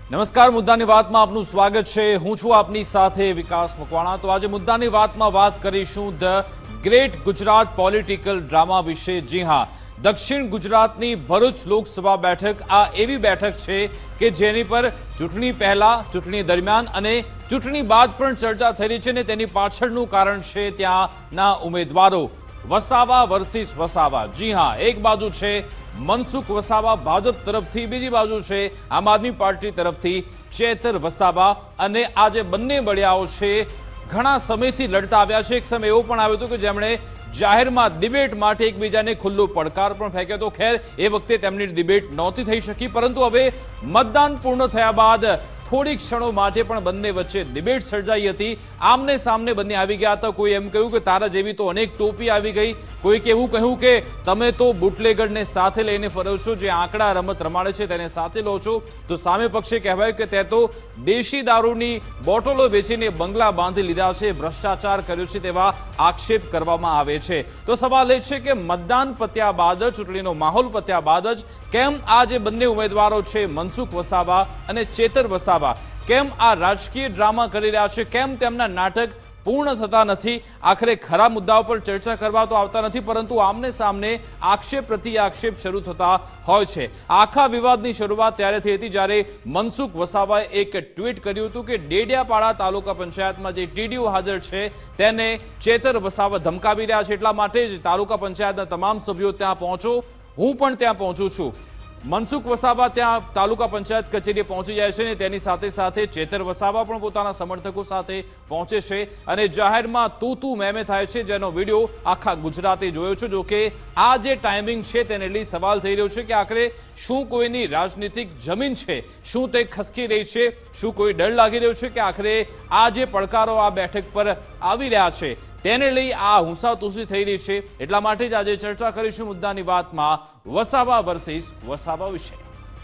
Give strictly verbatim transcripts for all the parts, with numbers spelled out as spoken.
નમસ્કાર, મુદ્દાની વાતમાં આપનું સ્વાગત છે। હું છું આપની સાથે વિકાસ મકવાણા। તો આજે મુદ્દાની વાતમાં વાત કરીશું the great Gujarat political drama વિશે। જી હા, દક્ષિણ ગુજરાતની ભરૂચ લોકસભા બેઠક આ એવી બેઠક છે કે જેની પર ચૂંટણી પહેલા, ચૂંટણી દરમિયાન અને ચૂંટણી બાદ પણ ચર્ચા થઈ રહી છે અને તેની પાછળનું કારણ છે ત્યાંના ઉમેદવારો। વસાવા વર્સિસ વસાવા। જી હા, એક બાજુ છે મનસુખ વસાવા ભાજપ તરફથી, બીજી બાજુ છે આમ આદમી પાર્ટી તરફથી ચેતર વસાવા। અને આ જે બંને બળિયાઓ છે ઘણા સમયથી લડતા આવ્યા છે। એક સમય એવો પણ આવ્યો હતો કે જેમણે જાહેરમાં ડિબેટ માટે એકબીજાને ખુલ્લો પડકાર પણ ફેંક્યો હતો। ખેર, એ વખતે તેમની ડિબેટ નહોતી થઈ શકી, પરંતુ હવે મતદાન પૂર્ણ થયા બાદ થોડી ક્ષણો માટે પણ બંને વચ્ચે ડિબેટ સર્જાઈ હતી। આમને સામને બંને આવી ગયા હતા। કોઈ એમ કહ્યું કે તારા જેવી તો અનેક ટોપી આવી ગઈ, કોઈક એવું કહ્યું કે તમે તો બુટલેગરને સાથે લઈને ફરો છો, જે આંકડા રમત રમાડે છે તેને સાથે લો છો। તો સામે પક્ષે કહેવાય કે તે તો દેશી દારૂની બોટલો વેચીને બંગલા બાંધી લીધા છે, ભ્રષ્ટાચાર કર્યો છે તેવા આક્ષેપ કરવામાં આવે છે। તો સવાલ એ છે કે મતદાન પત્યા બાદ, ચૂંટણીનો માહોલ પત્યા બાદ જ કેમ આ જે બંને ઉમેદવારો છે મનસુખ વસાવા અને ચેતર વસાવા કેમ આ રાજકીય ડ્રામા કરી રહ્યા છે, કેમ તેમના નાટક પૂર્ણ થતા નથી? આખરે ખરા મુદ્દાઓ પર ચર્ચા કરવા તો આવતા નથી, પરંતુ આમને સામને આક્ષેપ પ્રતિ આક્ષેપ શરૂ થતા હોય છે। આખા વિવાદની શરૂઆત ત્યારે થઈ હતી જ્યારે મનસુખ વસાવાએ એક ટ્વીટ કર્યું હતું કે ડેડિયાપાડા તાલુકા પંચાયતમાં જે ટીડીઓ હાજર છે તેને ચેતર વસાવા ધમકાવી રહ્યા છે, એટલા માટે જ તાલુકા પંચાયતના તમામ સભ્યો ત્યાં પહોંચો, હું પણ ત્યાં પહોંચું છું। મનસુખ વસાવા ત્યાં તાલુકા પંચાયત કચેરીએ પહોંચી જાય છે અને તેની સાથે સાથે ચેતર વસાવા પણ પોતાના સમર્થકો સાથે પહોંચે છે અને જાહેરમાં તું તું મેમે થાય છે, જેનો વિડીયો આખા ગુજરાતે જોયો છે। જો કે આ જે ટાઈમિંગ છે તેને લઈ સવાલ થઈ રહ્યો છે કે આખરે શું કોઈની રાજનીતિક જમીન છે, શું તે ખસકી રહી છે, શું કોઈ ડર લાગી રહ્યો છે કે આખરે આ જે પડકારો આ બેઠક પર આવી રહ્યા છે તેને લઈ આ હુંસાતુસી થઈ રહી છે। એટલા માટે જ આજે ચર્ચા કરીશું મુદ્દાની વાતમાં વસાવા વર્સિસ વસાવા વિશે।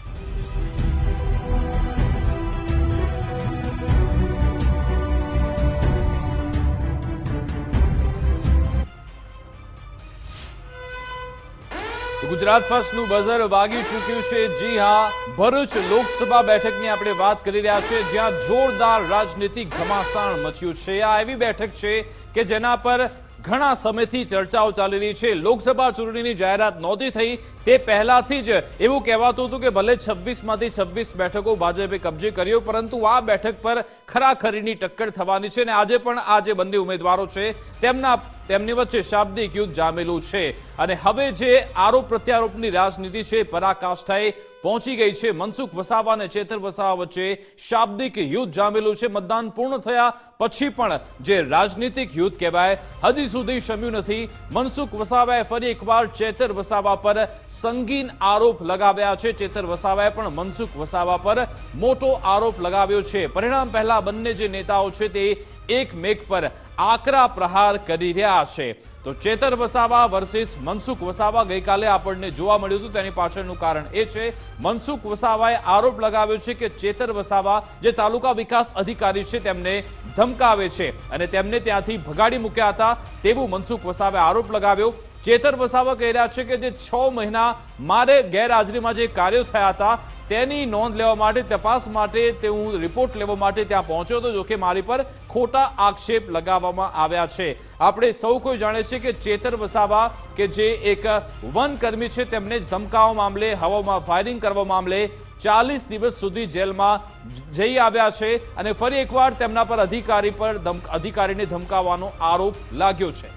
ગુજરાત ફર્સ્ટનું બઝર વાગી ચૂક્યું છે। જી હા, ભરૂચ લોકસભા બેઠકની આપણે વાત કરી રહ્યા છીએ, જ્યાં જોરદાર રાજનીતિક ઘમાસાણ મચ્યું છે। આ એવી બેઠક છે કે જેના પર ઘણા સમયથી ચર્ચાઓ ચાલી રહી છે। લોકસભા ચૂંટણીની જાહેરાત નહોતી થઈ તે પહેલાથી જ એવું કહેવાતું હતું કે ભલે છવ્વીસ માંથી છવ્વીસ બેઠકો ભાજપે કબજે કર્યો, પરંતુ આ બેઠક પર ખરાખરીની ટક્કર થવાની છે અને આજે પણ આ જે બંને ઉમેદવારો છે તેમના તેમની વચ્ચે શાબ્દિક યુદ્ધ જામેલું છે અને હવે જે આરોપ પ્રત્યારોપની રાજનીતિ છે પરાકાષ્ઠાએ પહોંચી ગઈ છે। મનસુખ વસાવા અને ચેતર વસાવા વચ્ચે શાબ્દિક યુદ્ધ જામેલું છે। મતદાન પૂર્ણ થયા પછી પણ જે રાજનીતિક યુદ્ધ કહેવાય હજી સુધી શમ્યું નથી। મનસુખ વસાવાએ ફરી એકવાર ચેતર વસાવા પર સંગીન આરોપ લગાવ્યા છે। ચેતર વસાવાએ પણ મનસુખ વસાવા પર મોટો આરોપ લગાવ્યો છે। પરિણામ પહેલા બંને જે નેતાઓ છે તે એકમેક પર આકરા પ્રહાર કરી રહ્યા છે। તો ચેતર વસાવા વર્સિસ મનસુખ વસાવા ગઈકાલે આપણને જોવા મળ્યું હતું, તેની પાછળનું કારણ એ છે મનસુખ વસાવાએ આરોપ લગાવ્યો છે કે ચેતર વસાવા જે તાલુકા વિકાસ અધિકારી છે તેમને ધમકાવે છે અને તેમને ત્યાંથી ભગાડી મૂક્યા હતા તેવું મનસુખ વસાવાએ આરોપ લગાવ્યો। ચેતર વસાવા કહી રહ્યા છે કે જે છ મહિના મારે ગેરહાજરીમાં જે કાર્યો થયા હતા તેની નોંધ લેવા માટે, તપાસ માટે, તે હું રિપોર્ટ લેવા માટે ત્યાં પહોંચ્યો હતો, જોકે મારી પર ખોટા આક્ષેપ લગાવવામાં આવ્યા છે। આપણે સૌ કોઈ જાણે છે કે ચેતર વસાવા કે જે એક વનકર્મી છે તેમને જ ધમકાવવા મામલે, હવામાં ફાયરિંગ કરવા મામલે ચાલીસ દિવસ સુધી જેલમાં જઈ આવ્યા છે અને ફરી એકવાર તેમના પર અધિકારી પર અધિકારીને ધમકાવવાનો આરોપ લાગ્યો છે।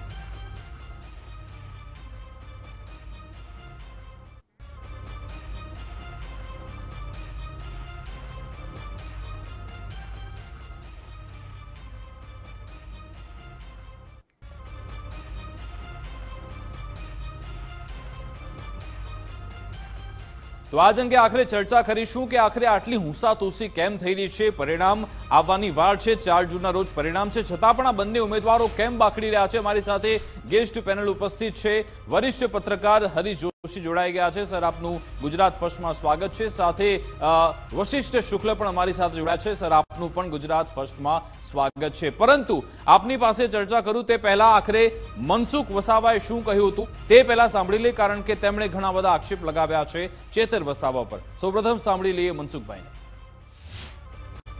તો આજ અંગે આખરે ચર્ચા કરીશું કે આખરે આટલી હુંસાતુસી કેમ થઈ રહી છે। પરિણામ આવવાની વાર છે, ચાર જૂનના રોજ પરિણામ છે, છતાં પણ આ બંને ઉમેદવારો કેમ બાખડી રહ્યા છે? મારી સાથે ગેસ્ટ પેનલ ઉપસ્થિત છે, વરિષ્ઠ પત્રકાર હરીશ જોશી જોડાઈ ગયા છે। સર, આપનું ગુજરાત ફર્સ્ટમાં સ્વાગત છે। સાથે વશિષ્ઠ શુક્લ પણ અમારી સાથે જોડાયા છે। સર, આપનું પણ ગુજરાત ફર્સ્ટમાં સ્વાગત છે। પરંતુ આપની પાસે ચર્ચા કરું તે પહેલા આખરે મનસુખ વસાવાએ શું કહ્યું હતું તે પહેલા સાંભળી લે, કારણ કે તેમણે ઘણા બધા આક્ષેપ લગાવ્યા છે ચેતર વસાવા પર। સૌપ્રથમ સાંભળી લઈએ મનસુખભાઈને।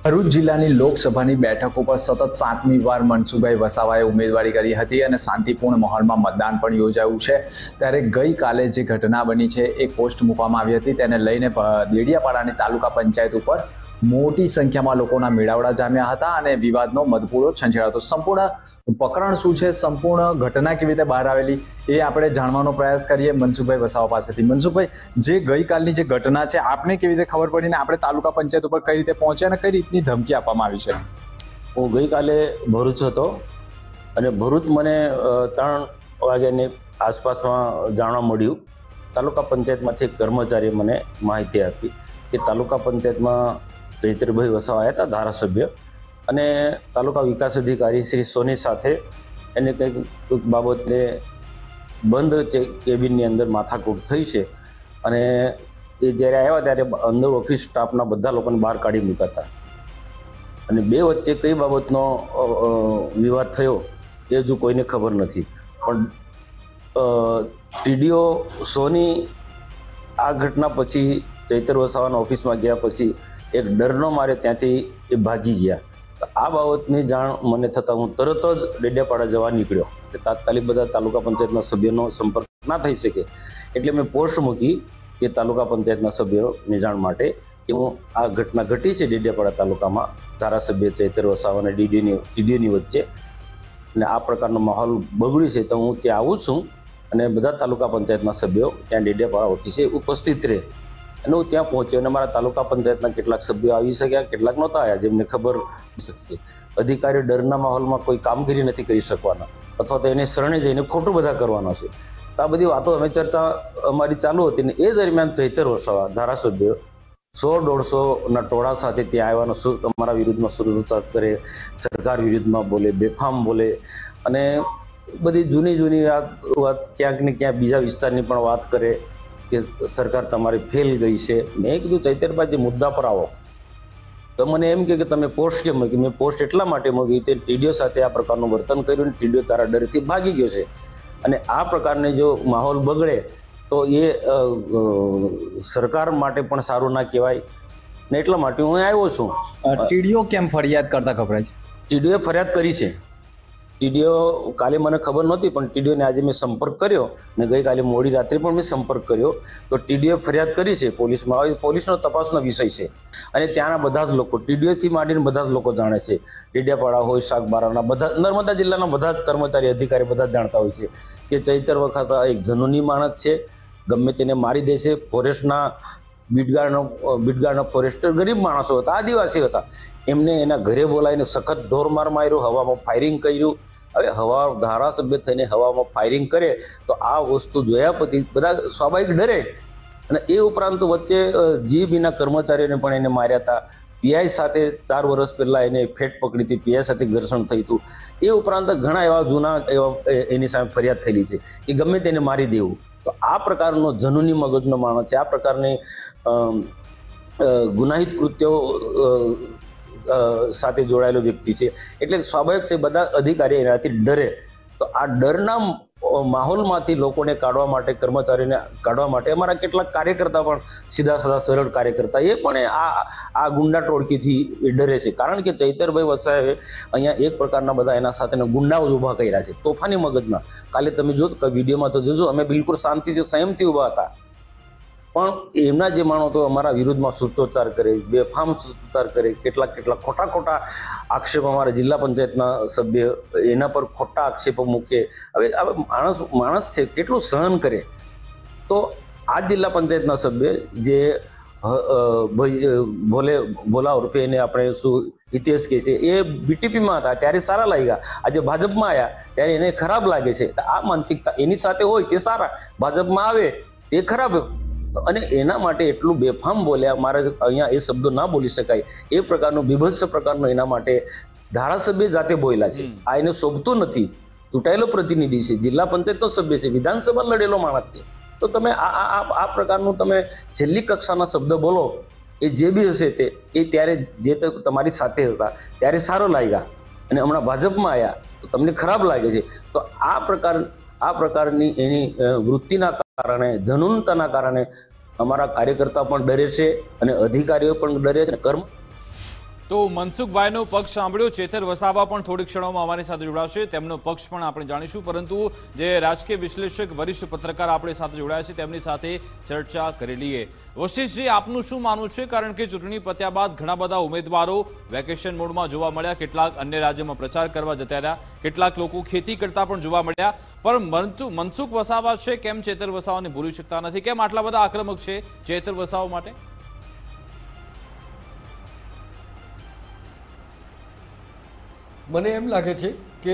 ભરૂચ જિલ્લાની લોકસભાની બેઠક ઉપર સતત સાતમી વાર મનસુખભાઈ વસાવાએ ઉમેદવારી કરી હતી અને શાંતિપૂર્ણ માહોલમાં મતદાન પણ યોજાયું છે। ત્યારે ગઈકાલે જે ઘટના બની છે એક પોસ્ટ મૂકવામાં આવી હતી, તેને લઈને દેડિયાપાડાની તાલુકા પંચાયત ઉપર મોટી સંખ્યામાં લોકોના મેળાવડા જામ્યા હતા અને વિવાદનો મધપૂડો છંછેડાયો હતો। સંપૂર્ણ પ્રકરણ શું છે, સંપૂર્ણ ઘટના કેવી રીતે બહાર આવેલી, એ આપણે જાણવાનો પ્રયાસ કરીએ મનસુખભાઈ વસાવા પાસેથી। મનસુખભાઈ, જે ગઈકાલની જે ઘટના છે, આપને કેવી રીતે ખબર પડી ને આપણે તાલુકા પંચાયત ઉપર કઈ રીતે પહોંચ્યા અને કઈ રીતની ધમકી આપવામાં આવી છે? હું ગઈકાલે ભરૂચ હતો અને ભરૂચ મને ત્રણ વાગ્યાની આસપાસમાં જાણવા મળ્યું। તાલુકા પંચાયતમાંથી એક કર્મચારીએ મને માહિતી આપી કે તાલુકા પંચાયતમાં ચૈતરભાઈ વસાવા આવ્યા હતા, ધારાસભ્ય, અને તાલુકા વિકાસ અધિકારી શ્રી સોની સાથે એને કંઈક બાબતને બંધ કેબિનની અંદર માથાકૂટ થઈ છે અને એ જ્યારે આવ્યા ત્યારે અંદર ઓફિસ સ્ટાફના બધા લોકોને બહાર કાઢી મૂકાતા અને બે વચ્ચે કઈ બાબતનો વિવાદ થયો એ હજુ કોઈને ખબર નથી। પણ ટીડીઓ સોની આ ઘટના પછી ચૈતર વસાવાના ઓફિસમાં ગયા પછી એક ડરનો મારે ત્યાંથી એ ભાગી ગયા। આ બાબતની જાણ મને થતાં હું તરત જ ડેડિયાપાડા જવા નીકળ્યો કે તાત્કાલિક બધા તાલુકા પંચાયતના સભ્યોનો સંપર્ક ના થઈ શકે એટલે મેં પોસ્ટ મૂકી કે તાલુકા પંચાયતના સભ્યોની જાણ માટે કે હું આ ઘટના ઘટી છે ડેડિયાપાડા તાલુકામાં ધારાસભ્ય ચૈતર વસાવા અને ડીડીઓની ટીડીઓની વચ્ચે અને આ પ્રકારનો માહોલ બગડ્યો છે, તો હું ત્યાં આવું છું અને બધા તાલુકા પંચાયતના સભ્યો ત્યાં ડેડિયાપાડા ઓફિસે ઉપસ્થિત રહે અને હું ત્યાં પહોંચ્યો અને મારા તાલુકા પંચાયતના કેટલાક સભ્યો આવી શક્યા, કેટલાક નહોતા આવ્યા, જેમને ખબર શકશે। અધિકારી ડરના માહોલમાં કોઈ કામગીરી નથી કરી શકવાના અથવા તો એને શરણે જઈને ખોટું બધા કરવાના છે। તો આ બધી વાતો અમે ચર્ચા અમારી ચાલુ હતી ને એ દરમિયાન ચૈતર વસાવા ધારાસભ્ય સો દોઢસોના ટોળા સાથે ત્યાં આવ્યાનો અમારા વિરુદ્ધમાં સુરક્ષા કરે, સરકાર વિરુદ્ધમાં બોલે, બેફામ બોલે અને બધી જૂની જૂની વાત ક્યાંક ને ક્યાંક બીજા વિસ્તારની પણ વાત કરે કે સરકાર તમારી ફેલ ગઈ છે। મેં કીધું ચૈતરભાઈ, જે મુદ્દા પર આવો। તો મને એમ કે તમે પોસ્ટ કેમ મૂકી? મેં પોસ્ટ એટલા માટે મૂકી તે ટીડીઓ સાથે આ પ્રકારનું વર્તન કર્યું ને ટીડીઓ તારા ડરથી ભાગી ગયો છે અને આ પ્રકારને જો માહોલ બગડે તો એ સરકાર માટે પણ સારું ના કહેવાય ને એટલા માટે હું આવ્યો છું। ટીડીઓ કેમ ફરિયાદ કરતા ખબર છે? ટીડીઓએ ફરિયાદ કરી છે। ટીડીઓ કાલે મને ખબર નહોતી પણ ટીડીઓને આજે મેં સંપર્ક કર્યો ને ગઈકાલે મોડી રાત્રે પણ મેં સંપર્ક કર્યો તો ટીડીઓએ ફરિયાદ કરી છે પોલીસમાં। પોલીસનો તપાસનો વિષય છે અને ત્યાંના બધા જ લોકો, ટીડીઓથી માંડીને બધા જ લોકો જાણે છે, ડેડિયાપાડા હોય, શાકબારાના બધા, નર્મદા જિલ્લાના બધા જ કર્મચારી અધિકારી બધા જ જાણતા હોય છે કે ચૈતર વખત એક જનૂની માણસ છે, ગમે તેને મારી દેશે। ફોરેસ્ટના બીટગાર્ડનો બીટગાર્ડના ફોરેસ્ટર ગરીબ માણસો હતા, આદિવાસી હતા, એમને એના ઘરે બોલાવીને સખત ઢોરમાર માર્યો, હવામાં ફાયરિંગ કર્યું। હવે હવા ધારાસભ્ય થઈને હવામાં ફાયરિંગ કરે તો આ વસ્તુ જોયા પછી બધા સ્વાભાવિક ડરે અને એ ઉપરાંત વચ્ચે જીબીના કર્મચારીઓને પણ એને માર્યા હતા। પીઆઈ સાથે ચાર વર્ષ પહેલાં એને ફેટ પકડી હતી, પીઆઈ સાથે ઘર્ષણ થયું હતું। એ ઉપરાંત ઘણા એવા જૂના એવા એની સામે ફરિયાદ થયેલી છે કે ગમે તેને મારી દેવું। તો આ પ્રકારનો જનૂની મગજનો માણસ છે, આ પ્રકારની ગુનાહિત કૃત્યો સાથે જોડાયેલો વ્યક્તિ છે એટલે સ્વાભાવિક છે બધા અધિકારી એનાથી ડરે। તો આ ડરના માહોલમાંથી લોકોને કાઢવા માટે, કર્મચારીઓને કાઢવા માટે અમારા કેટલાક કાર્યકર્તા પણ સીધા સાધા સરળ કાર્યકર્તા એ પણ આ આ ગુંડા ટોળકીથી ડરે છે, કારણ કે ચૈતરભાઈ વસાવે અહીંયા એક પ્રકારના બધા એના સાથેના ગુંડાઓ જ ઊભા કર્યા છે, તોફાની મગજના। કાલે તમે જો વિડીયોમાં તો જોજો, અમે બિલકુલ શાંતિથી, સંયમથી ઊભા હતા પણ એમના જે માણસો અમારા વિરુદ્ધમાં સૂત્રોચ્ચાર કરે, બેફામ સૂત્રોચ્ચાર કરે, કેટલાક કેટલાક ખોટા ખોટા આક્ષેપ અમારા જિલ્લા પંચાયતના સભ્ય એના પર ખોટા આક્ષેપો મૂકે। હવે હવે માણસ માણસ છે, કેટલું સહન કરે? તો આ જિલ્લા પંચાયતના સભ્ય જે ભોલે ભોલા ઉર્ફે એને આપણે શું હિતેશ કહે છે, એ બીટીપીમાં હતા ત્યારે સારા લાગ્યા, આજે ભાજપમાં આવ્યા ત્યારે એને ખરાબ લાગે છે। આ માનસિકતા એની સાથે હોય તે સારા, ભાજપમાં આવે એ ખરાબ, અને એના માટે એટલું બેફામ બોલ્યા, મારે અહીંયા એ શબ્દો ના બોલી શકાય એ પ્રકારનું બીભત્સ પ્રકારનું એના માટે ધારાસભ્ય જાતે બોલ્યા છે। આ એને શોભતું નથી, ચૂંટાયેલો પ્રતિનિધિ છે, જિલ્લા પંચાયતનો સભ્ય છે, વિધાનસભા લડેલો માણસ છે, તો તમે આ આ પ્રકારનું તમે છેલ્લી કક્ષાના શબ્દ બોલો એ જે બી હશે તે એ ત્યારે જે તમારી સાથે હતા ત્યારે સારો લાગ્યા અને હમણાં ભાજપમાં આવ્યા તો તમને ખરાબ લાગે છે। તો આ પ્રકાર આ પ્રકારની એની વૃત્તિના કારણે, જનૂનતાના કારણે અમારા કાર્યકર્તા પણ ડરે છે અને અધિકારીઓ પણ ડરે છે, કર્મ તો મનસુખભાઈનો પક્ષ સાંભળ્યો, ચેતર વસાવા પણ થોડીક ક્ષણોમાં અમારી સાથે જોડાશે, તેમનો પક્ષ પણ આપણે જાણીશું, પરંતુ જે રાજકીય વિશ્લેષક વરિષ્ઠ પત્રકાર આપણી સાથે જોડાયા છે તેમની સાથે ચર્ચા કરી લઈએ. વશિષ્ઠજી, આપનું શું માનવું છે? કારણ કે ચૂંટણી પત્યા બાદ ઘણા બધા ઉમેદવારો વેકેશન મોડમાં જોવા મળ્યા, કેટલાક અન્ય રાજ્યમાં પ્રચાર કરવા જતા રહ્યા, કેટલાક લોકો ખેતી કરતા પણ જોવા મળ્યા, પણ મનસુખ વસાવા છે, કેમ ચેતર વસાવાને ભૂલી શકતા નથી? કેમ આટલા બધા આક્રમક છે ચેતર વસાવા માટે? મને એમ લાગે છે કે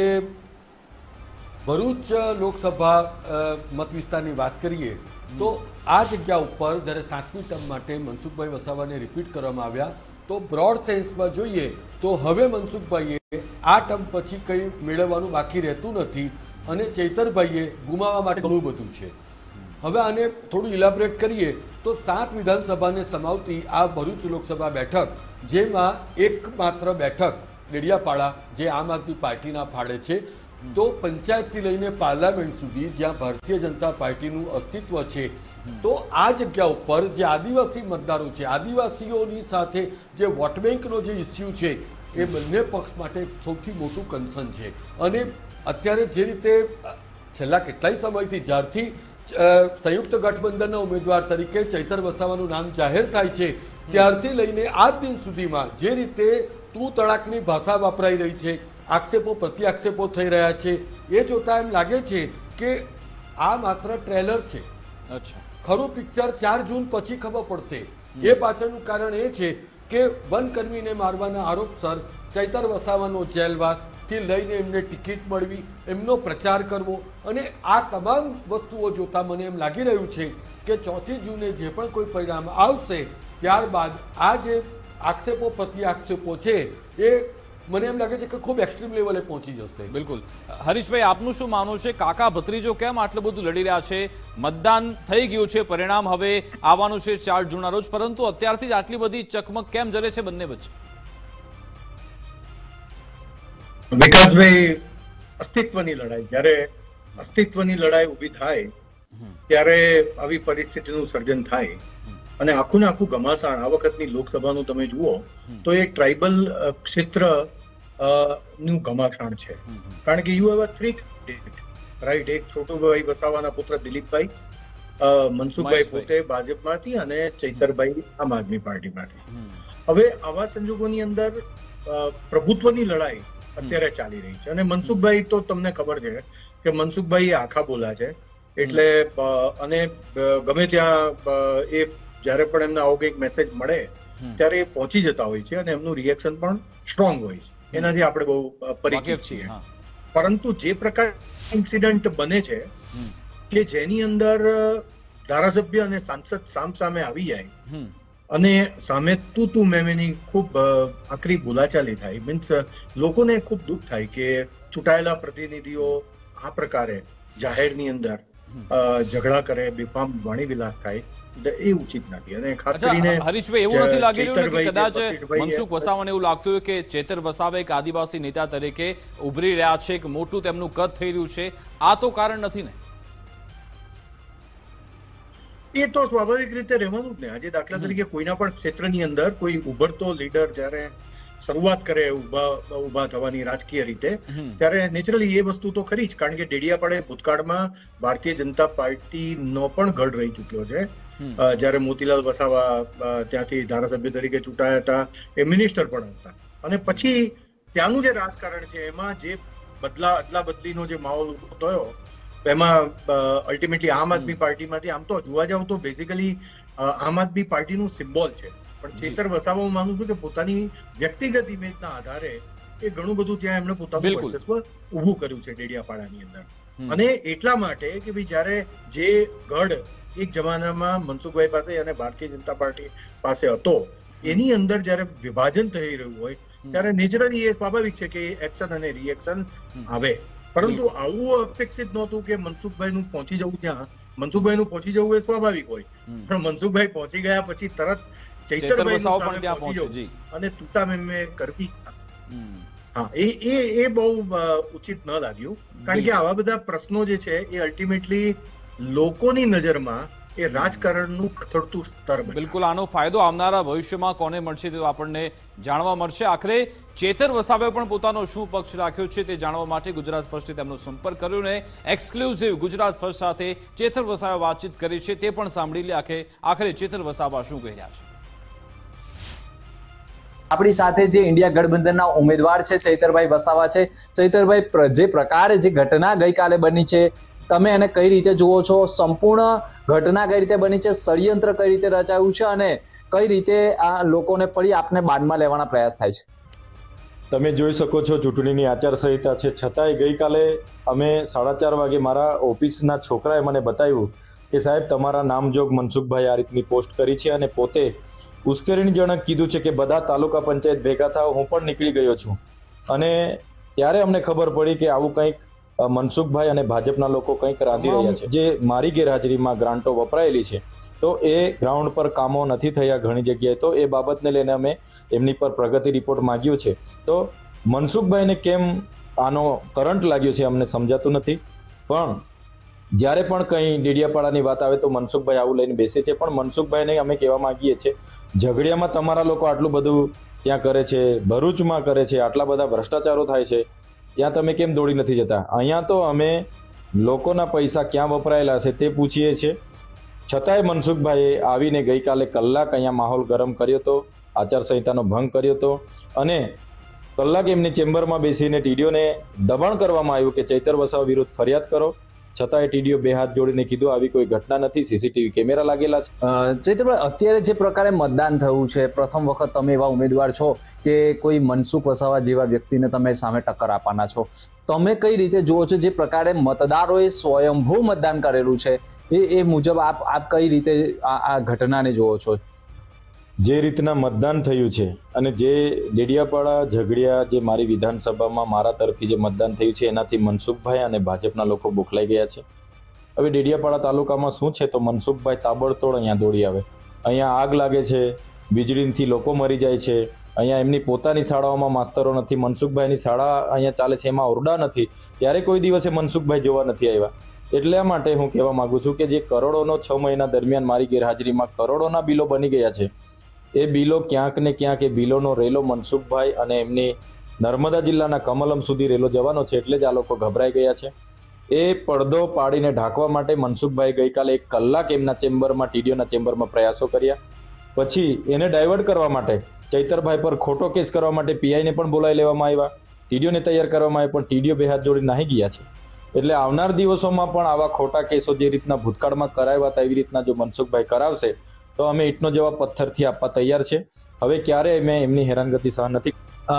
ભરૂચ લોકસભા મત વિસ્તારની વાત કરીએ તો આ જગ્યા ઉપર જ્યારે સાતમી ટર્મ માટે મનસુખભાઈ વસાવાને રિપીટ કરવામાં આવ્યા તો બ્રોડ સેન્સમાં જોઈએ તો હવે મનસુખભાઈએ આ ટર્મ પછી કંઈ મેળવવાનું બાકી રહેતું નથી અને ચૈતરભાઈએ ગુમાવવા માટે ઘણું બધું છે. હવે આને થોડું ઇલાબરેટ કરીએ તો સાત વિધાનસભાને સમાવતી આ ભરૂચ લોકસભા બેઠક, જેમાં એકમાત્ર બેઠક ડેડિયાપાડા જે આમ આદમી પાર્ટીના ફાળે છે, તો પંચાયતથી લઈને પાર્લામેન્ટ સુધી જ્યાં ભારતીય જનતા પાર્ટીનું અસ્તિત્વ છે, તો આ જગ્યા ઉપર જે આદિવાસી મતદારો છે, આદિવાસીઓની સાથે જે વોટ બેંકનો જે ઇસ્યુ છે એ બંને પક્ષ માટે સૌથી મોટું કન્સર્ન છે. અને અત્યારે જે રીતે છેલ્લા કેટલાય સમયથી જ્યારથી સંયુક્ત ગઠબંધનના ઉમેદવાર તરીકે ચૈતર વસાવાનું નામ જાહેર થાય છે ત્યારથી લઈને આજ દિન સુધીમાં જે રીતે તું તડાકની ભાષા વાપરાઈ રહી છે, આક્ષેપો પ્રત્યાક્ષેપો થઈ રહ્યા છે, એ જોતા એમ લાગે છે કે આ માત્ર ટ્રેલર છે. ખરું પિક્ચર ચાર જૂન પછી ખબર પડશે. એ પાછળનું કારણ એ છે કે વનકર્મીને મારવાના આરોપસર ચૈતર વસાવાનો જેલવાસથી લઈને એમને ટિકિટ મળવી, એમનો પ્રચાર કરવો, અને આ તમામ વસ્તુઓ જોતા મને એમ લાગી રહ્યું છે કે ચોથી જૂને જે પણ કોઈ પરિણામ આવશે ત્યારબાદ આ જે આક્ષેપો પ્રતિ આક્ષેપો છે એ મને એમ લાગે છે કે ખૂબ એક્સ્ટ્રીમ લેવલે પહોંચી જશે. બિલકુલ. હરીશભાઈ, આપનું શું માનવું છે? કાકા ભત્રીજો કેમ આટલું બધું લડી રહ્યા છે? મતદાન થઈ ગયું છે, પરિણામ હવે આવવાનું છે ચાર જૂનના રોજ, પરંતુ અત્યારથી જ આટલી બધી ચકમક કેમ જરે છે બંને વચ્ચે? વિકાસભાઈ, અસ્તિત્વની લડાઈ, જ્યારે અસ્તિત્વની લડાઈ ઊભી થાય ત્યારે આવી પરિસ્થિતિનું સર્જન થાય અને આખું ને આખું ઘમાસાણ આ વખતની લોકસભાનું તમે જુઓ તો એ ટ્રાઇબલ ક્ષેત્ર નું ઘમાસાણ છે. કારણ કે you have a three right, એક છોટુભાઈ વસાવાના પુત્ર દિલીપભાઈ, મનસુખભાઈ પોતે ભાજપમાંથી અને ચૈતરભાઈ આમ આદમી પાર્ટીમાંથી. હવે આવા સંજોગોની અંદર પ્રભુત્વની લડાઈ અત્યારે ચાલી રહી છે અને મનસુખભાઈ તો તમને ખબર છે કે મનસુખભાઈ આખા બોલા છે, એટલે અને ગમે ત્યાં એ જયારે પણ એમને આવો કંઈક મેસેજ મળે ત્યારે એ પહોંચી જતા હોય છે અને એમનું રિએક્શન પણ સ્ટ્રોંગ હોય છે, એનાથી આપણે બહુ પરિચિત છીએ. પરંતુ જે પ્રકાર ઇન્સિડન્ટ બને છે કે જેની અંદર ધારાસભ્ય અને સાંસદ સામ સામે આવી જાય અને સામે તું તું મેમેની ખૂબ આકરી બોલાચાલી થાય, મીન્સ લોકોને ખૂબ દુઃખ થાય કે ચૂંટાયેલા પ્રતિનિધિઓ આ પ્રકારે જાહેરની અંદર ઝઘડા કરે, બેફામ વાણી વિલાસ થાય, એ ઉચિત નથી. અને ખાસ કરીને હરીશભાઈ, એવું નથી લાગી રહ્યું કે કદાચ મનસુખ વસાવાને એવું લાગતું હોય કે ચેતર વસાવા એક આદિવાસી નેતા તરીકે ઉભરી રહ્યા છે, કે મોટું તેમનું કદ થઈ રહ્યું છે, આ તો કારણ નથી ને? એ તો સ્વાભાવિક રીતે રહેવાનું જ ને. આજે દાખલા તરીકે કોઈના પણ ક્ષેત્રની અંદર કોઈ ઉભરતો લીડર જ્યારે શરૂઆત કરે ઉભા ઉભા થવાની રાજકીય રીતે, ત્યારે નેચરલી એ વસ્તુ તો ખરી જ. કારણ કે ડેડિયાપાડે ભૂતકાળમાં ભારતીય જનતા પાર્ટીનો પણ ગઢ રહી ચુક્યો છે. જયારે મોતીલાલ વસાવા ત્યાંથી ધારાસભ્ય તરીકે ચૂંટાયા હતા, એ મિનિસ્ટર પણ હતા, અને પછી ત્યાંનું જે રાજકારણ છે એમાં જે બદલા અદલા બદલીનો જે માહોલ ઉભો થયો એમાં અલ્ટિમેટલી આમ આદમી પાર્ટીમાંથી, આમ તો જોવા જાવ તો બેઝિકલી આમ આદમી પાર્ટીનું સિમ્બોલ છે, પણ ચેતર વસાવા હું માનું છું કે પોતાની વ્યક્તિગત ઇમેજના આધારે એ ઘણું બધું ત્યાં એમણે પોતાનું વર્ચસ્વ ઊભું કર્યું છે ડેડિયાપાડાની અંદર. અને એટલા માટે કે ભાઈ જયારે જે ગઢ એક જમાનામાં મનસુખભાઈ પાસે અને ભારતીય જનતા પાર્ટી પાસે હતો, એની અંદર જયારે વિભાજન થઈ રહ્યું હોય ત્યારે નેચરલી એ સ્વાભાવિક છે કે એક્શન અને રિએક્શન આવે. પરંતુ આવું અપેક્ષિત નહોતું કે મનસુખભાઈ નું પહોંચી જવું ત્યાં. મનસુખભાઈ નું પહોંચી જવું એ સ્વાભાવિક હોય, પણ મનસુખભાઈ પહોંચી ગયા પછી તરત ચૈતરભાઈ અને તૂતા મેમે કરવી, હા, એ એ એ બહુ ઉચિત ન લાગ્યું. કારણ કે આવા બધા પ્રશ્નો જે છે એ અલ્ટિમેટલી લોકોની નજરમાં એ રાજકારણનું કથળતું સ્તર બને. બિલકુલ, આનો ફાયદો આવનારા ભવિષ્યમાં કોને મળશે તે આપણને જાણવા મળશે. આખરે ચેતર વસાવાએ પણ પોતાનો શું પક્ષ રાખ્યો છે તે જાણવા માટે ગુજરાત ફર્સ્ટે તેમનો સંપર્ક કર્યો ને એક્સક્લુઝિવ ગુજરાત ફર્સ્ટ સાથે ચેતર વસાવાએ વાતચીત કરી છે તે પણ સાંભળી લે. આખરે આખરે ચેતર વસાવા શું કહી રહ્યા છે. આપણી સાથે જે ઇન્ડિયા ગઠબંધનના ઉમેદવાર છે ચૈતરભાઈ વસાવા છે. ચૈતરભાઈ, જે પ્રકારે જે ઘટના ગઈકાલે બની છે તમે એને કઈ રીતે જુઓ છો? સંપૂર્ણ ઘટના કઈ રીતે બની છે, ષડયંત્ર કઈ રીતે રચાયું છે અને કઈ રીતે આ લોકોને પડી આપને બાનમાં લેવાના પ્રયાસ થાય છે? તમે જોઈ શકો છો ચૂંટણીની આચારસંહિતા છે, છતાંય ગઈકાલે અમે સાડા ચાર વાગે મારા ઓફિસના છોકરાએ મને બતાવ્યું કે સાહેબ તમારા નામજોગ મનસુખભાઈ આ રીતની પોસ્ટ કરી છે અને પોતે ઉશ્કેરણીજનક કીધું છે કે બધા તાલુકા પંચાયત ભેગા થાવ, હું પણ નીકળી ગયો છું. અને ત્યારે અમને ખબર પડી કે આવું કંઈક મનસુખભાઈ અને ભાજપના લોકો કંઈક રાંધી રહ્યા છે. જે મારી ગેરહાજરીમાં ગ્રાન્ટો વપરાયેલી છે તો એ ગ્રાઉન્ડ પર કામો નથી થયા ઘણી જગ્યાએ, તો એ બાબતને લઈને અમે એમની પર પ્રગતિ રિપોર્ટ માંગ્યો છે. તો મનસુખભાઈને કેમ આનો કરંટ લાગ્યો છે અમને સમજાતું નથી. પણ જ્યારે પણ કંઈ ડેડિયાપાડાની વાત આવે તો મનસુખભાઈ આવું લઈને બેસે છે. પણ મનસુખભાઈને અમે કહેવા માંગીએ છીએ ઝઘડિયામાં તમારા લોકો આટલું બધું ત્યાં કરે છે, ભરૂચમાં કરે છે, આટલા બધા ભ્રષ્ટાચારો થાય છે, ત્યાં તમે કેમ દોડી નથી જતા? અહીંયા તો અમે લોકોના પૈસા ક્યાં વપરાયેલા છે તે પૂછીએ છીએ. છતાંય મનસુખભાઈએ આવીને ગઈકાલે કલાક અહીંયા માહોલ ગરમ કર્યો હતો, આચારસંહિતાનો ભંગ કર્યો હતો અને કલાક એમની ચેમ્બરમાં બેસીને ટીડીઓને દબાણ કરવામાં આવ્યું કે ચૈતર વસાવા વિરુદ્ધ ફરિયાદ કરો. છતાંય ટીડીઓ બે હાથ જોડીને કીધું આવી કોઈ ઘટના નથી, સીસીટીવી કેમેરા લાગેલા છે. ચૈતરભાઈ, અત્યારે જે પ્રકારે મતદાન થયું છે, પ્રથમ વખત તમે એવા ઉમેદવાર છો કે કોઈ મનસુખ વસાવા જેવા વ્યક્તિને તમે સામે ટક્કર આપવાના છો, તમે કઈ રીતે જુઓ છો? જે પ્રકારે મતદારોએ સ્વયંભૂ મતદાન કરેલું છે એ એ મુજબ આપ આપ કઈ રીતે આ ઘટનાને જુઓ છો? જે રીતના મતદાન થયું છે અને જે ડેડિયાપાડા ઝઘડિયા જે મારી વિધાનસભામાં મારા તરફથી જે મતદાન થયું છે એનાથી મનસુખભાઈ અને ભાજપના લોકો બોખલાઈ ગયા છે. હવે ડેડિયાપાડા તાલુકામાં શું છે તો મનસુખભાઈ તાબડતોડ અહીંયા દોડી આવે. અહીંયા આગ લાગે છે, વીજળીથી લોકો મરી જાય છે, અહીંયા એમની પોતાની શાળાઓમાં માસ્તરો નથી, મનસુખભાઈની શાળા અહીંયા ચાલે છે એમાં ઓરડા નથી, ત્યારે કોઈ દિવસે મનસુખભાઈ જોવા નથી આવ્યા. એટલા માટે હું કહેવા માંગુ છું કે જે કરોડોનો છ મહિના દરમિયાન મારી ગેરહાજરીમાં કરોડોના બિલો બની ગયા છે, એ બિલો ક્યાંક ને ક્યાંક એ બિલોનો રેલો મનસુખભાઈ અને એમની નર્મદા જિલ્લાના કમલમ સુધી રેલો જવાનો છે, એટલે જ આ લોકો ગભરાઈ ગયા છે. એ પડદો પાડીને ઢાંકવા માટે મનસુખભાઈ ગઈકાલે એક કલાક એમના ચેમ્બરમાં ટીડીઓના ચેમ્બરમાં પ્રયાસો કર્યા. પછી એને ડાયવર્ટ કરવા માટે ચૈતરભાઈ પર ખોટો કેસ કરવા માટે પીઆઈને પણ બોલાવી લેવામાં આવ્યા, ટીડીઓને તૈયાર કરવામાં આવ્યા, પણ ટીડીઓ બે હાથ જોડી નાહી ગયા છે. એટલે આવનાર દિવસોમાં પણ આવા ખોટા કેસો જે રીતના ભૂતકાળમાં કરાવ્યા હતા એવી રીતના જો મનસુખભાઈ કરાવશે તો અમે ઈટનો જવાબ પથ્થરથી આપવા તૈયાર છે. હવે ક્યારે અમે એમની હેરાનગતિ સહન નથી.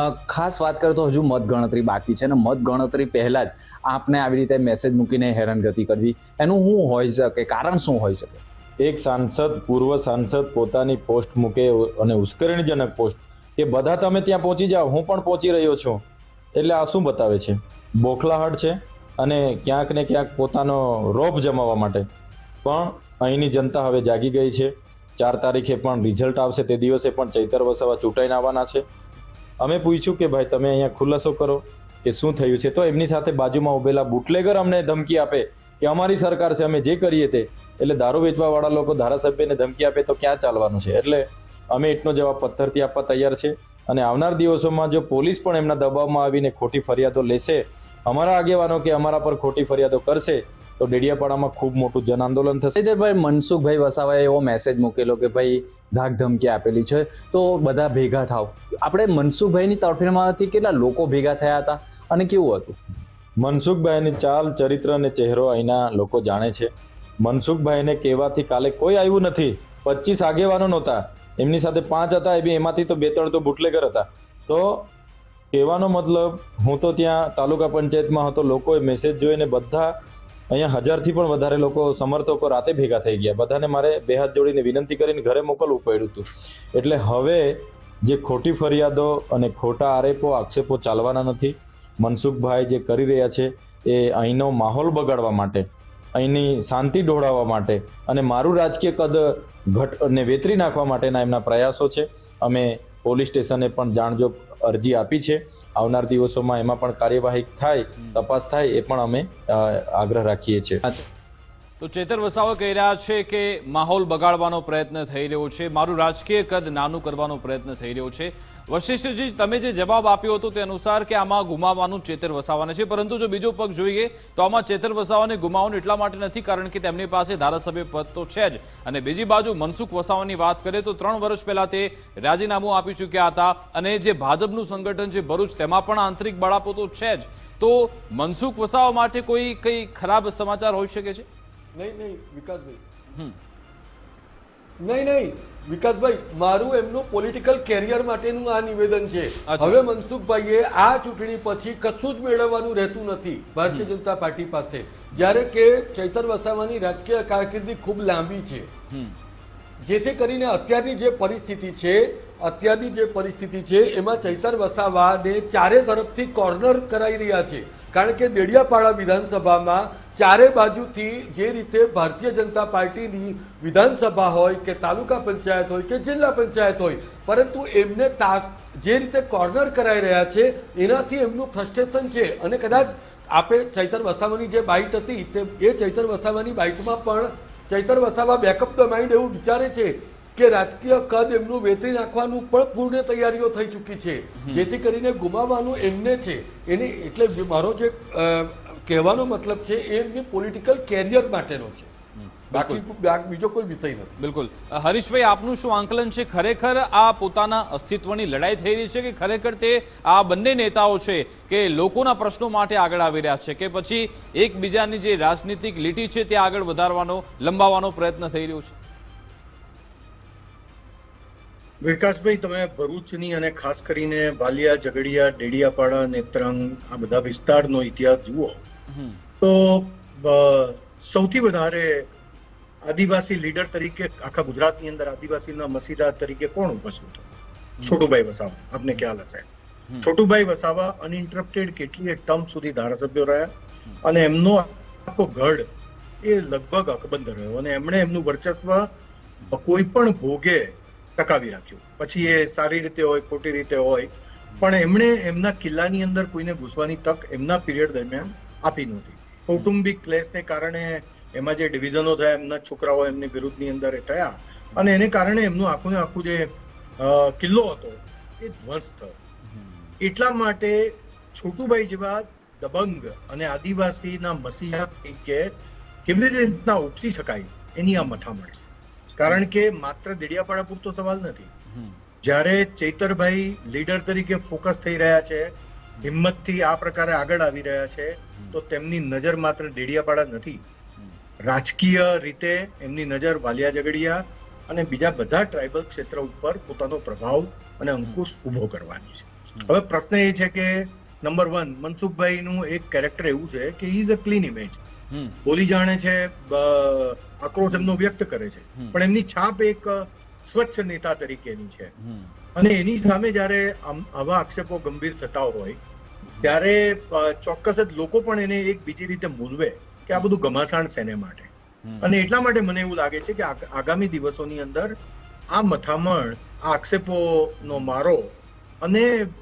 ખાસ વાત કરીએ તો હજુ મતગણતરી બાકી છે ને મતગણતરી પહેલા જ આપને આવી રીતે મેસેજ મૂકીને હેરાનગતિ કરવી, એનું શું હોઈ શકે, કારણ શું હોઈ શકે? એક સાંસદ, પૂર્વ સાંસદ પોતાની પોસ્ટ મૂકે અને ઉશ્કેરણીજનક પોસ્ટ કે બધા તમે ત્યાં પહોંચી જાઓ, હું પણ પહોંચી રહ્યો છું, એટલે આ શું બતાવે છે? બોખલાહટ છે અને ક્યાંક ને ક્યાંક પોતાનો રોપ જમાવવા માટે. પણ અહીંની જનતા હવે જાગી ગઈ છે. ચાર તારીખે પણ રિઝલ્ટ આવશે, તે દિવસે પણ ચૈતર વસાવા ચૂંટાઈને આવવાના છે. અમે પૂછ્યું કે ભાઈ તમે અહીંયા ખુલાસો કરો કે શું થયું છે, તો એમની સાથે બાજુમાં ઉભેલા બુટલેગર અમને ધમકી આપે કે અમારી સરકાર છે, અમે જે કરીએ તે. એટલે દારૂ વેચવાવાળા લોકો ધારાસભ્યને ધમકી આપે તો ક્યાં ચાલવાનું છે? એટલે અમે એટલો જવાબ પથ્થરથી આપવા તૈયાર છે. અને આવનાર દિવસોમાં જો પોલીસ પણ એમના દબાવમાં આવીને ખોટી ફરિયાદો લેશે, અમારા આગેવાનો કે અમારા પર ખોટી ફરિયાદો કરશે, તો ડેડિયાપાડામાં ખૂબ મોટું જન આંદોલન થશે. ચૈતરભાઈ, મનસુખભાઈ વસાવાએ એવો મેસેજ મૂકેલો કે ભાઈ ધાક ધમકી આપેલી છે તો બધા ભેગા થાવ. આપણે મનસુખભાઈની તરફેણમાંથી કેટલા લોકો ભેગા થયા હતા અને કેવું હતું? મનસુખભાઈની ચાલ, ચરિત્ર અને ચહેરો અહીંના લોકો જાણે છે. મનસુખભાઈને કહેવાથી કાલે કોઈ આવ્યું નથી. પચીસ આગેવાનો નહોતા, એમની સાથે પાંચ હતા, એ બી એમાંથી તો બે ત્રણ તો બુટલેગર હતા. તો કહેવાનો મતલબ, હું તો ત્યાં તાલુકા પંચાયતમાં હતો, લોકોએ મેસેજ જોઈને બધા અહીંયા હજારથી પણ વધારે લોકો સમર્થકો રાતે ભેગા થઈ ગયા. બધાને મારે બે હાથ જોડીને વિનંતી કરીને ઘરે મોકલવું પડ્યું હતું. એટલે હવે જે ખોટી ફરિયાદો અને ખોટા આરોપો આક્ષેપો ચાલવાના નથી. મનસુખભાઈ જે કરી રહ્યા છે એ અહીંનો માહોલ બગાડવા માટે, અહીંની શાંતિ ઢોળાવવા માટે અને મારું રાજકીય કદ ઘટ અને વેતરી નાખવા માટેના એમના પ્રયાસો છે. અમે પોલીસ સ્ટેશને પણ જાણજો અરજી આપી છે. આવનાર દિવસોમાં એમાં પણ કાર્યવાહી થાય, તપાસ થાય, એ પણ અમે આગ્રહ રાખીએ છીએ. તો ચેતર વસાવા કહી રહ્યા છે કે માહોલ બગાડવાનો પ્રયત્ન થઈ રહ્યો છે, મારું રાજકીય કદ નાનું કરવાનો પ્રયત્ન થઈ રહ્યો છે. વશિષ્ઠજી, તમે જે જવાબ આપ્યો હતો તે અનુસાર કે આમાં ગુમાવવાનું ચેતર વસાવાને છે, પરંતુ જો બીજો પક્ષ જોઈએ તો આમાં ચેતર વસાવાને ગુમાવવાનું એટલા માટે નથી કારણ કે તેમની પાસે ધારાસભ્ય પદ તો છે જ, અને બીજી બાજુ મનસુખ વસાવાની વાત કરીએ તો ત્રણ વર્ષ પહેલા તે રાજીનામું આપી ચૂક્યા હતા, અને જે ભાજપનું સંગઠન છે ભરૂચ, તેમાં પણ આંતરિક બળાપો તો છે જ. તો મનસુખ વસાવા માટે કોઈ કઈ ખરાબ સમાચાર હોઈ શકે છે? નહીં નહીં વિકાસભાઈ, નહીં નહીં વિકાસભાઈ, મારું એમનું પોલિટિકલ કેરિયર માટેનું આ નિવેદન છે. હવે મનસુખભાઈએ આ ચૂંટણી પછી કશું જ મેળવવાનું રહેતું નથી ભારતીય જનતા પાર્ટી પાસે, જ્યારે કે ચૈતર વસાવાની રાજકીય કારકિર્દી ખૂબ લાંબી છે, જેથી કરીને અત્યારની જે પરિસ્થિતિ છે અત્યારની જે પરિસ્થિતિ છે એમાં ચૈતર વસાવાને ચારે તરફથી કોર્નર કરાઈ રહ્યા છે. કારણ કે દેડિયાપાડા વિધાનસભામાં ચારે બાજુથી જે રીતે ભારતીય જનતા પાર્ટીની વિધાનસભા હોય કે તાલુકા પંચાયત હોય કે જિલ્લા પંચાયત હોય, પરંતુ એમને જે રીતે કોર્નર કરાઈ રહ્યા છે એનાથી એમનું ફ્રસ્ટ્રેશન છે. અને કદાચ આપણે ચૈતર વસાવાની જે બાઇટ હતી તે એ ચૈતર વસાવાની બાઇટમાં પણ Chaitar Vasava backup the mind એવું વિચારે છે કે રાજકીય કદ એમનું વેતરી નાખવાનું પણ પૂર્ણ તૈયારીઓ થઈ ચૂકી છે, જેથી કરીને ગુમાવવાનું એમને છે એને. એટલે મારો જે કહેવાનો મતલબ છે એ એમની પોલિટિકલ કેરિયર માટેનો છે, બાકી બીજો કોઈ વિષય નથી. બિલકુલ. હરીશભાઈ, આપનું શું આંકલન છે? ખરેખર આ પોતાના અસ્તિત્વની લડાઈ થઈ રહી છે કે ખરેખર તે આ બંને નેતાઓ છે કે લોકોના પ્રશ્નો માટે આગળ આવી રહ્યા છે, કે પછી એકબીજાની જે રાજનીતિક લીટી છે તે આગળ વધારવાનો લંબાવવાનો પ્રયત્ન થઈ રહ્યો છે? વિકાસભાઈ, તમે ભરૂચની અને ખાસ કરીને વાલિયા, ઝઘડિયા, ડેડિયાપાડા, નેત્રંગ આ બધા વિસ્તારનો ઇતિહાસ જુઓ તો સૌથી વધારે આદિવાસી લીડર તરીકે આખા ગુજરાતની અંદર આદિવાસીના મસીદા તરીકે કોણ ઉપસ્થિત હતું? છોટુભાઈ વસાવા. આપને ખ્યાલ હશે, છોટુભાઈ વસાવા અનઇન્ટરપ્ટેડ કેટલીય ટર્મ સુધી ધારાસભ્યો રહ્યા, અને એમનો આખો ગઢ એ લગભગ અકબંધ રહ્યો, અને એમણે એમનું વર્ચસ્વ કોઈ પણ ભોગે ટકાવી રાખ્યું. પછી એ સારી રીતે હોય ખોટી રીતે હોય, પણ એમણે એમના કિલ્લાની અંદર કોઈને ઘૂસવાની તક એમના પીરિયડ દરમિયાન આપી નહોતી. કૌટુંબિક ક્લેશને કારણે એમાં જે ડિવિઝનો થયા, એમના છોકરાઓ એમની વિરુદ્ધની અંદર થયા, અને એને કારણે એમનું આખું ને આખું જે કિલ્લો હતો એ ધ્વંસ થયો. એટલા માટે છોટુભાઈ જેવા દબંગ અને આદિવાસીના મસીહા તરીકે કેવી રીતના ઉપસી શકાય એની આ મથામણ છે. કારણ કે માત્ર દેડિયાપાડા પૂરતો સવાલ નથી. જ્યારે ચૈતરભાઈ લીડર તરીકે ફોકસ થઈ રહ્યા છે, હિંમતથી આ પ્રકારે આગળ આવી રહ્યા છે, તો તેમની નજર માત્ર ડેડિયાપાડા નથી, રાજકીય રીતે એમની નજર વાલિયા, ઝઘડિયા અને બીજા બધા ટ્રાઇબલ ક્ષેત્ર ઉપર પોતાનો પ્રભાવ અને અંકુશ ઉભો કરવાની છે. હવે પ્રશ્ન એ છે કે નંબર વન, મનસુખભાઈનું એક કેરેક્ટર એવું છે કે he is a clean image. બોલી જાણે છે, આક્રોશ એમનો વ્યક્ત કરે છે, પણ એમની છાપ એક સ્વચ્છ નેતા તરીકેની છે. અને એની સામે જયારે આવા આક્ષેપો ગંભીર થતા હોય ત્યારે ચોક્કસ જ લોકો પણ એને એક બીજી રીતે મૂલવે કે આ બધું ઘમાસાણ છે એને માટે. અને એટલા માટે મને એવું લાગે છે કે આગામી દિવસોની અંદર આ મથામણ, આ આક્ષેપોનો મારો અને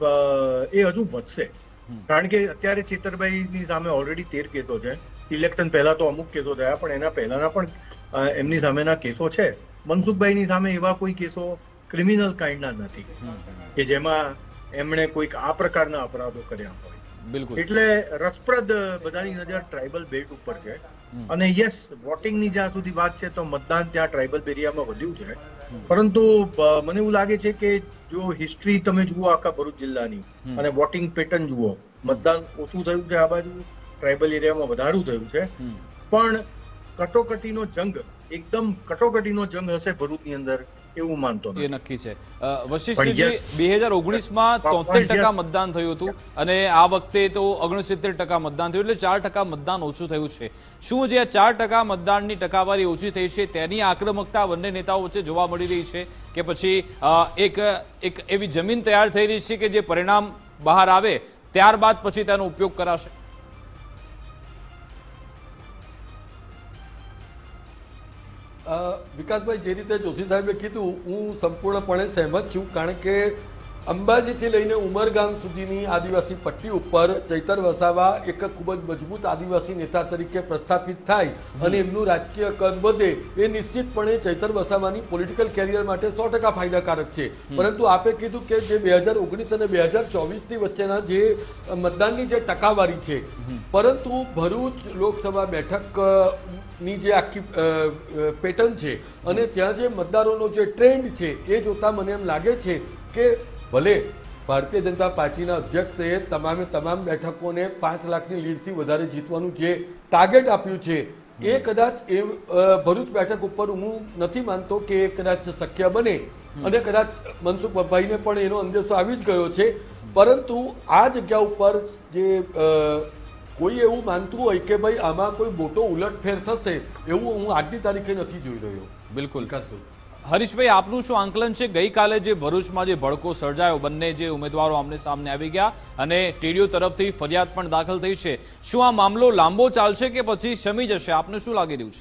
એ હજુ વધશે. કારણ કે અત્યારે ચેતરભાઈની સામે ઓલરેડી તેર કેસો છે. ઇલેક્શન પહેલા તો અમુક કેસો થયા, પણ એના પહેલાના પણ એમની સામેના કેસો છે. મનસુખભાઈની સામે એવા કોઈ કેસો ક્રિમિનલ કાઇન્ડના નથી કે જેમાં એમણે કોઈક આ પ્રકારના અપરાધો કર્યા હોય. બિલકુલ. એટલે રસપ્રદ બધાની નજર ટ્રાઇબલ બેલ્ટ ઉપર છે. અને યસ, વોટિંગની જ્યાં સુધી વાત છે તો મતદાન ત્યાં ટ્રાઇબલ એરિયામાં વધ્યું છે, પરંતુ મને એવું લાગે છે કે જો હિસ્ટ્રી તમે જુઓ આખા ભરૂચ જિલ્લાની અને વોટિંગ પેટર્ન જુઓ, મતદાન ઓછું થયું છે આ બાજુ, ટ્રાઇબલ એરિયામાં વધારું થયું છે, પણ કટોકટીનો જંગ, એકદમ કટોકટીનો જંગ હશે ભરૂચની અંદર એવું માનતો નથી. એ નક્કી છે. વશિષ્ઠજી, બે હજાર ઓગણીસમાં તોતેર ટકા મતદાન થયું હતું અને આ વખતે તો ઓગણસિત્તેર ટકા મતદાન થયું, એટલે ચાર ટકા મતદાન ઓછું થયું છે. શું જે આ ચાર ટકા મતદાનની ટકાવારી ઓછી થઈ છે તેની આક્રમકતા બંને નેતાઓ વચ્ચે જોવા મળી રહી છે, કે પછી એક એક એવી જમીન તૈયાર થઈ રહી છે કે જે પરિણામ બહાર આવે ત્યારબાદ પછી તેનો ઉપયોગ કરાશે? વિકાસભાઈ, જે રીતે જોશી સાહેબે કીધું હું સંપૂર્ણપણે સહેમત છું. કારણ કે અંબાજીથી લઈને ઉમરગામ સુધીની આદિવાસી પટ્ટી ઉપર ચૈતર વસાવા એક ખૂબ જ મજબૂત આદિવાસી નેતા તરીકે પ્રસ્થાપિત થાય અને એમનું રાજકીય કદ વધે એ નિશ્ચિતપણે ચૈતર વસાવાની પોલિટિકલ કેરિયર માટે સો ટકા ફાયદાકારક છે. પરંતુ આપે કીધું કે જે બે હજાર ઓગણીસ અને બે હજાર ચોવીસની વચ્ચેના જે મતદાનની જે ટકાવારી છે, પરંતુ ભરૂચ લોકસભા બેઠક ની જે આખી પેટર્ન છે અને ત્યાં જે મતદારોનો જે ટ્રેન્ડ છે એ જોતા મને એમ લાગે છે કે ભલે ભારતીય જનતા પાર્ટીના અધ્યક્ષે તમામે તમામ બેઠકોને પાંચ લાખની લીડથી વધારે જીતવાનું જે ટાર્ગેટ આપ્યું છે એ કદાચ એ ભરૂચ બેઠક ઉપર હું નથી માનતો કે એ કદાચ શક્ય બને અને કદાચ મનસુખભાઈને પણ એનો અંદેશો આવી જ ગયો છે. પરંતુ આ જગ્યા ઉપર જે કોઈ એવું માનતું હોય કે ભાઈ આમાં કોઈ મોટો ઉલટફેર થશે એવું હું આજની તારીખે નથી જોઈ રહ્યો. બિલકુલ. હરીશભાઈ, આપનું શું આંકલન છે? ગઈકાલે જે ભરૂચમાં જે ભડકો સર્જાયો, બંને જે ઉમેદવારો આમને સામને આવી ગયા અને ટીડીઓ તરફથી ફરિયાદ પણ દાખલ થઈ છે, શું આ મામલો લાંબો ચાલશે કે પછી શમી જશે? આપને શું લાગી રહ્યું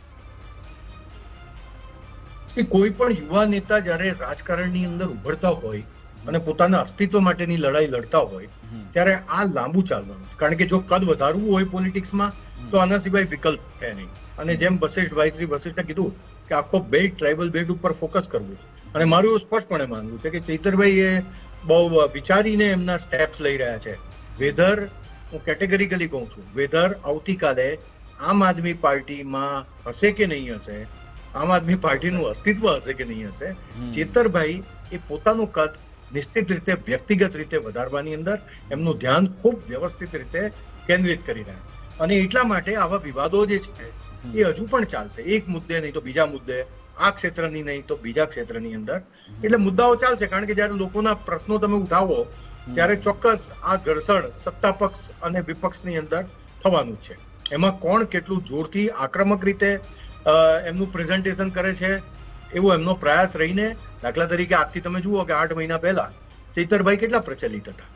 છે? કોઈ પણ યુવા નેતા જ્યારે રાજકારણની અંદર ઉભરતા હોય અને પોતાના અસ્તિત્વ માટેની લડાઈ લડતા હોય ત્યારે આ લાંબુ ચાલવાનું છે. કારણ કે જો કદ વધારવું હોય પોલિટિક્સમાં તો આના સિવાય વિકલ્પ છે નહીં. અને જેમ વશિષ્ઠભાઈ શ્રી વશિષ્ઠે કીધું કે આખો બેલ્ટ ટ્રાઇબલ બેલ્ટ ઉપર ફોકસ કરવું છે. અને મારું એવું સ્પષ્ટપણે માનવું છે કે ચૈતરભાઈ એ બહુ વિચારીને એમના સ્ટેપ્સ લઈ રહ્યા છે. વેધર હું કેટેગરીકલી કહું છું, વેધર આવતીકાલે આમ આદમી પાર્ટીમાં હશે કે નહીં હશે, આમ આદમી પાર્ટીનું અસ્તિત્વ હશે કે નહીં હશે, ચૈતરભાઈ એ પોતાનું કદ નિશ્ચિત રીતે વ્યક્તિગત રીતે વધારવાની અંદર એમનું ધ્યાન ખૂબ વ્યવસ્થિત રીતે કેન્દ્રિત કરી રહ્યા. અને એટલા માટે આવા વિવાદો જે છે એ હજુ પણ ચાલશે. એક મુદ્દે નહીં તો બીજા મુદ્દે, આ ક્ષેત્રની નહીં તો બીજા ક્ષેત્રની અંદર, એટલે મુદ્દાઓ ચાલશે. કારણ કે જયારે લોકોના પ્રશ્નો તમે ઉઠાવો ત્યારે ચોક્કસ આ ઘર્ષણ સત્તા પક્ષ અને વિપક્ષની અંદર થવાનું છે. એમાં કોણ કેટલું જોરથી આક્રમક રીતે એમનું પ્રેઝન્ટેશન કરે છે એવો એમનો પ્રયાસ રહીને. દાખલા તરીકે આજથી તમે જુઓ કે આઠ મહિના પહેલા ચૈતરભાઈ કેટલા પ્રચલિત હતા.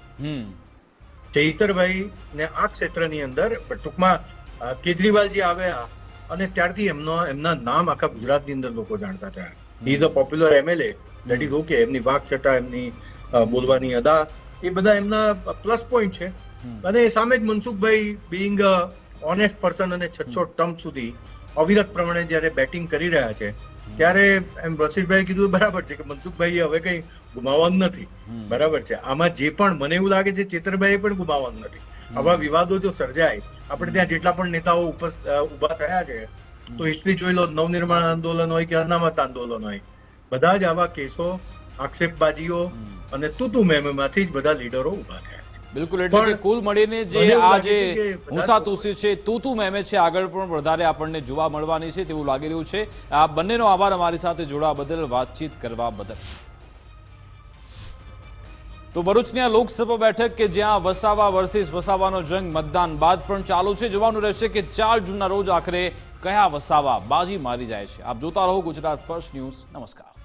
ચૈતરભાઈ ને આ ક્ષેત્રની અંદર ટૂંકમાં કેજરીવાલજી આવ્યા અને ત્યારથી એમનો એમના નામ આખા ગુજરાતની અંદર લોકો જાણતા થયા. He is a popular MLA, that is okay. એમની વાકછટા, એમની બોલવાની અદા, એ બધા એમના પ્લસ પોઈન્ટ છે. અને સામે જ Mansukhbhai being a honest person અને છસો ટર્મ સુધી અવિરત પ્રમાણે જયારે બેટિંગ કરી રહ્યા છે ત્યારે એમ વશિષ્ઠભાઈ કીધું બરાબર છે કે મનસુખભાઈએ હવે કઈ ગુમાવવાનું નથી. બરાબર છે. આમાં જે પણ મને એવું લાગે છે ચૈતરભાઈએ પણ ગુમાવવાનું નથી. આવા વિવાદો જો સર્જાય, આપણે ત્યાં જેટલા પણ નેતાઓ ઉભા થયા છે તો હિસ્ટ્રી જોઈ લો, નવનિર્માણ આંદોલન હોય કે અનામત આંદોલન હોય, બધા જ આવા કેસો, આક્ષેપબાજીઓ અને તૂતુ મેમેમાંથી જ બધા લીડરો ઉભા થયા છે. બિલકુલ. એટલે કે કુલ મળીને જે આ જે હુંસાતુસી છે, તૂતુ મેમે છે, આગળ પણ વધારે આપણને જોવા મળવાની છે તેવું લાગી રહ્યું છે. આ બંનેનો આભાર અમારી સાથે જોડાવા બદલ, વાતચીત કરવા બદલ. તો ભરૂચની આ લોકસભા બેઠક કે જ્યાં વસાવા વર્સિસ વસાવાનો જંગ મતદાન બાદ પણ ચાલુ છે. જોવાનું રહેશે કે ચાર જૂનના રોજ આખરે કયા વસાવા બાજી મારી જાય છે. આપ જોતા રહો ગુજરાત ફર્સ્ટ ન્યૂઝ. નમસ્કાર.